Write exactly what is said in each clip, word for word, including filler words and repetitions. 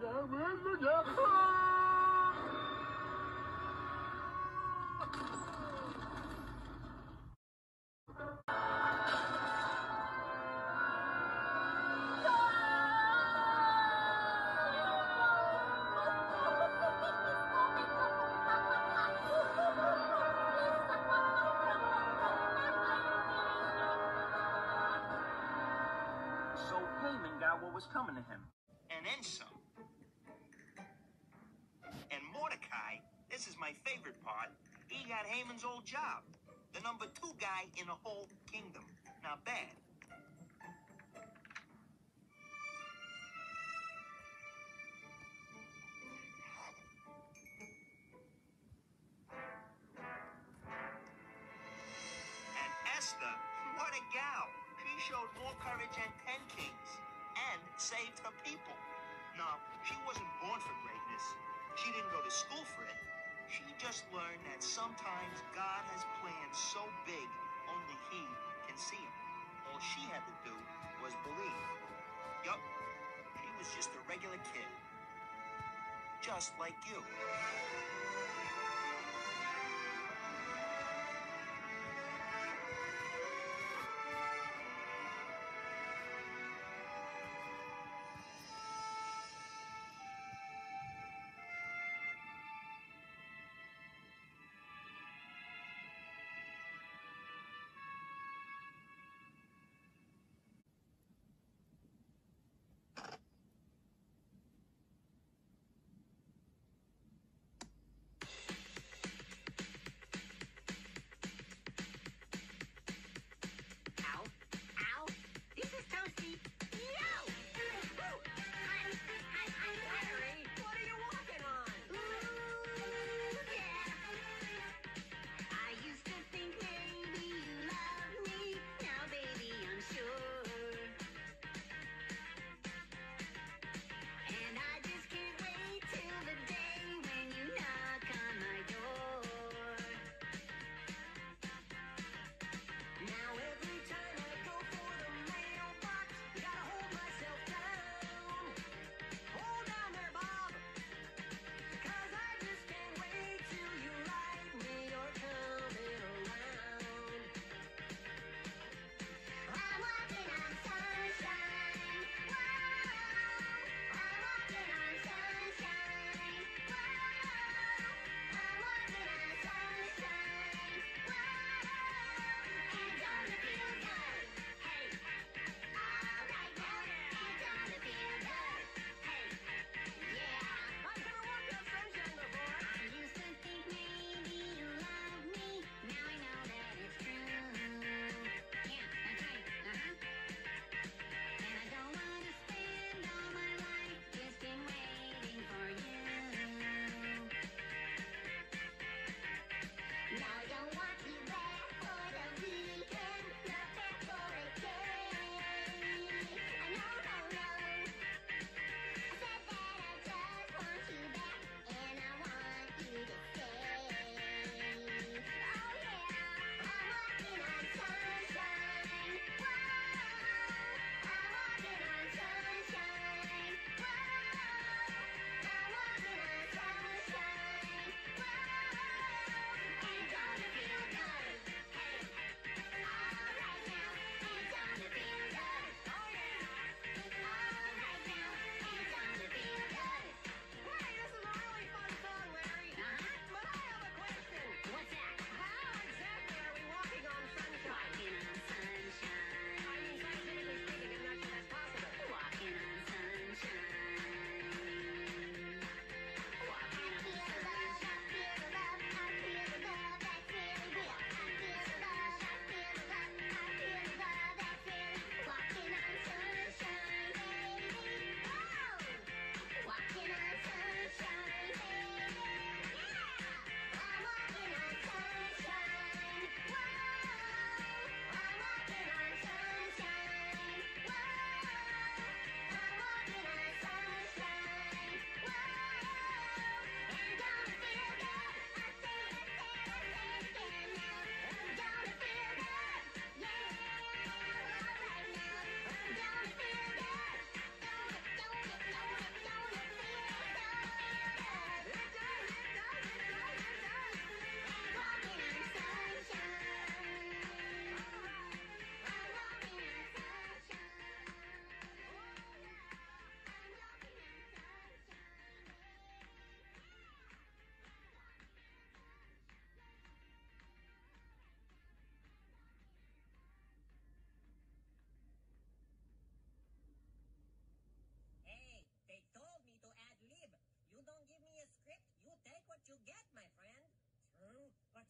So Haman got what was coming to him. And then some. And Mordecai, this is my favorite part, he got Haman's old job. The number two guy in the whole kingdom. Not bad. And Esther, what a gal. She showed more courage than ten kings. And saved her people. No, she wasn't born for greatness. She didn't go to school for it. She just learned that sometimes God has plans so big, only He can see them. All she had to do was believe. Yup, she was just a regular kid. Just like you.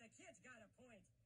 The kid's got a point.